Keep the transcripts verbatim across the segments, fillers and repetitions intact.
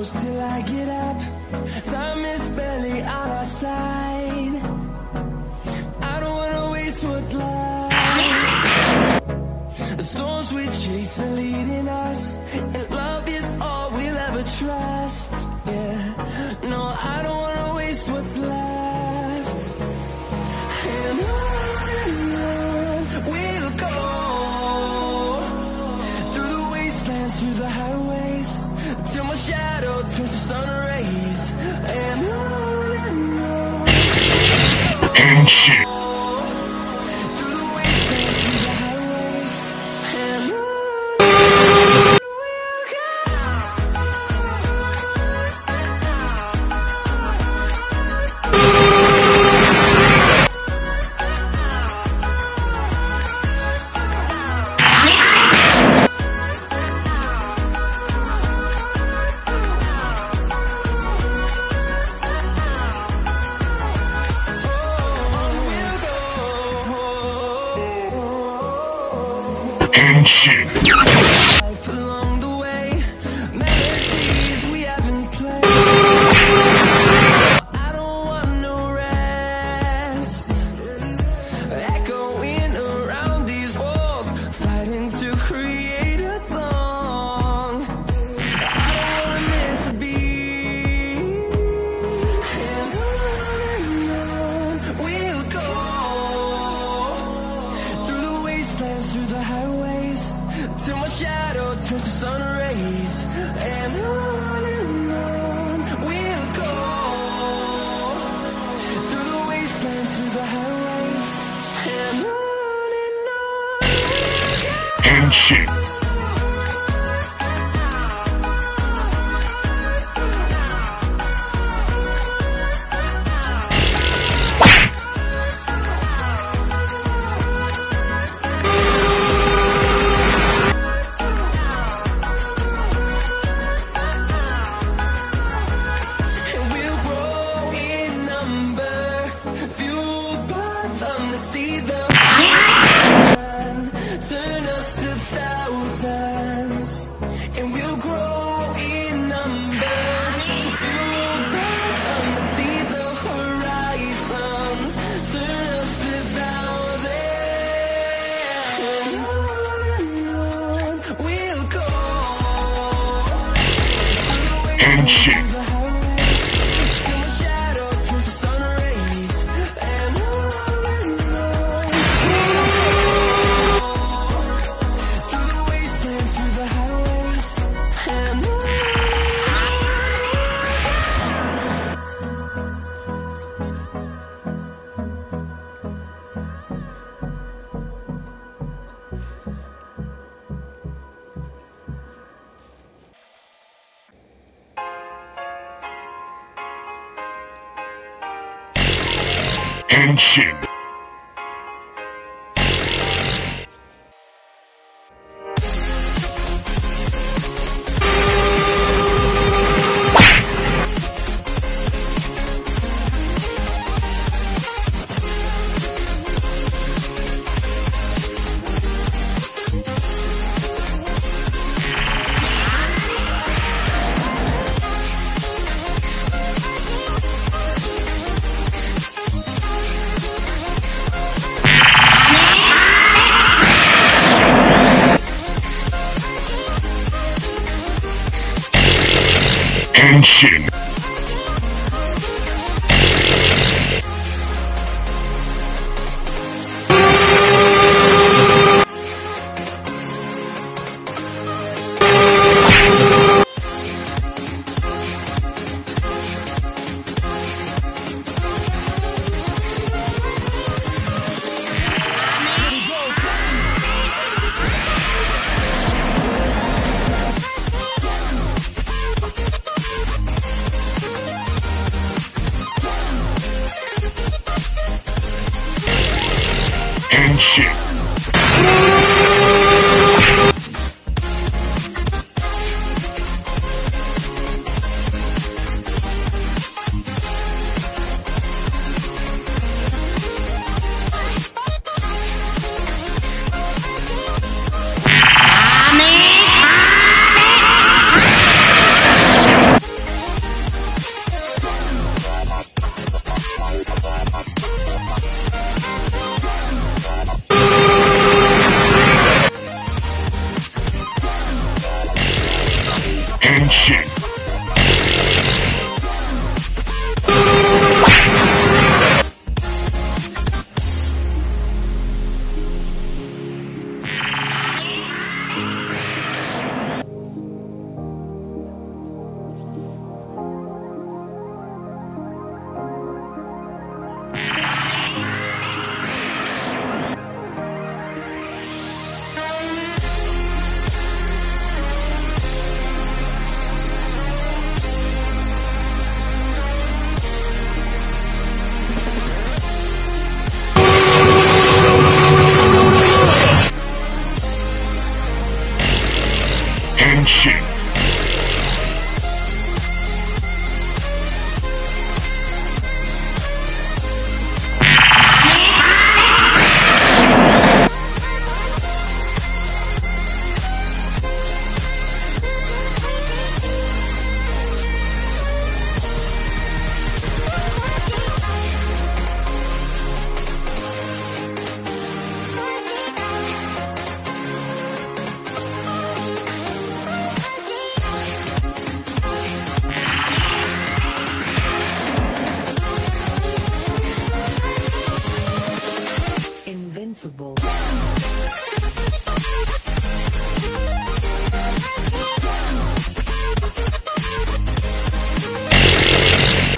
close till I get up. Time is barely on our side. I don't wanna waste what's left. The storms we chase are leading us, and love is all we'll ever trust. Yeah, no, I don't wanna waste what's left. And on we'll go, through the wastelands, through the highways, till my shadow turns to sun rays. And on and on, and shit. And shit. Life along the way, melodies we haven't played. I don't want no rest, echoing around these walls, fighting to create a song. I don't wanna miss a beat. And on and on we'll go, through the wastelands, through the highways, till my shadow turns to sun rays. And on and on we'll go, through the wastelands, through the highways, and on and on. And shit. And we'll grow in number, fueled by them to see the sun turn us to thousands. And we'll grow in number, fueled by them to see the horizon turn us to thousands. And on and on we'll go, And shit. the highways, till my shadow turns to sun rays. And on and on, through the wastelands, through the highways, and on. And shit. And shit. And shit.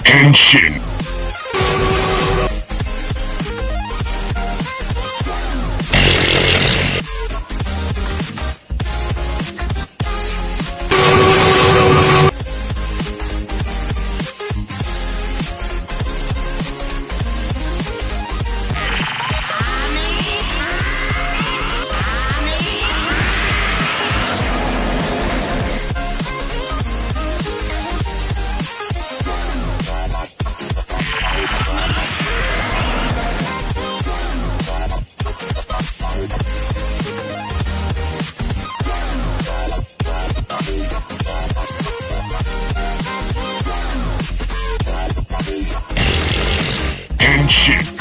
変身。変身。